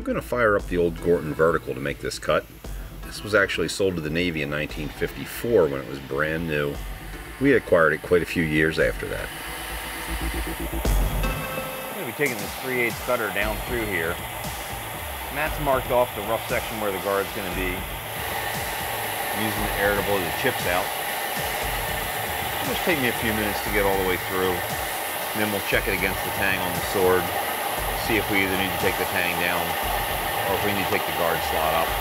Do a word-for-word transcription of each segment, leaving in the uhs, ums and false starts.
going to fire up the old Gorton Vertical to make this cut. This was actually sold to the Navy in nineteen fifty-four when it was brand new. We acquired it quite a few years after that. I'm going to be taking this three eighths cutter down through here. And that's marked off the rough section where the guard's going to be. I'm using the air to blow the chips out. It'll just take me a few minutes to get all the way through. And then we'll check it against the tang on the sword. See if we either need to take the tang down or if we need to take the guard slot up.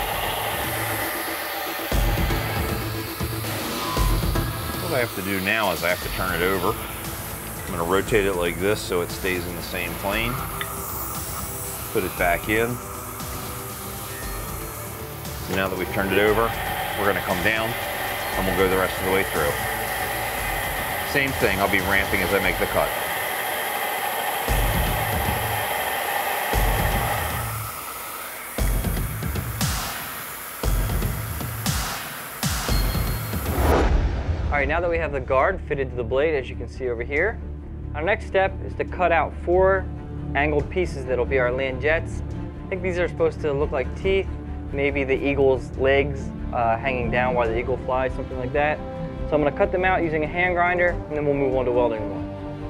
What I have to do now is I have to turn it over. I'm going to rotate it like this so it stays in the same plane. Put it back in. So now that we've turned it over, we're going to come down and we'll go the rest of the way through. Same thing, I'll be ramping as I make the cut. All right, now that we have the guard fitted to the blade, as you can see over here, our next step is to cut out four angled pieces that'll be our land jets. I think these are supposed to look like teeth, maybe the eagle's legs uh, hanging down while the eagle flies, something like that. So I'm gonna cut them out using a hand grinder, and then we'll move on to welding them.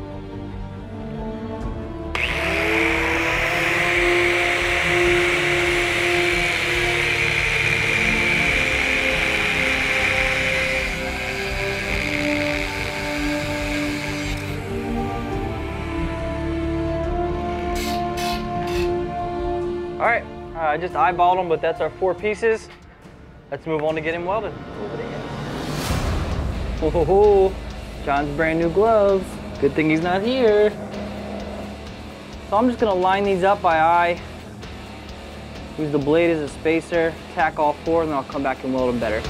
All right, uh, I just eyeballed them, but that's our four pieces. Let's move on to getting welded. Ho ho ho, John's brand new gloves. Good thing he's not here. So I'm just gonna line these up by eye. Use the blade as a spacer, tack all four, and then I'll come back and weld them better.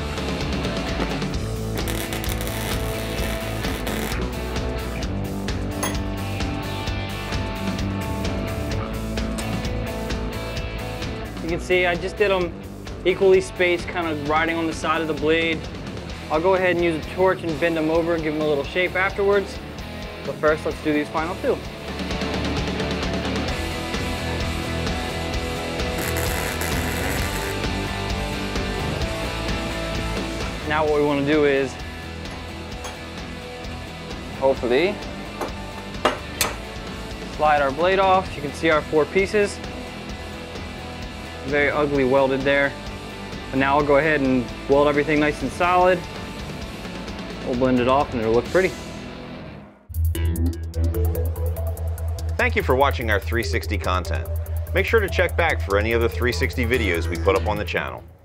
You can see I just did them equally spaced, kind of riding on the side of the blade. I'll go ahead and use a torch and bend them over and give them a little shape afterwards. But first, let's do these final two. Now what we want to do is, hopefully, slide our blade off. You can see our four pieces. Very ugly welded there. But now I'll go ahead and weld everything nice and solid. We'll blend it off and it'll look pretty. Thank you for watching our three sixty content. Make sure to check back for any other three sixty videos we put up on the channel.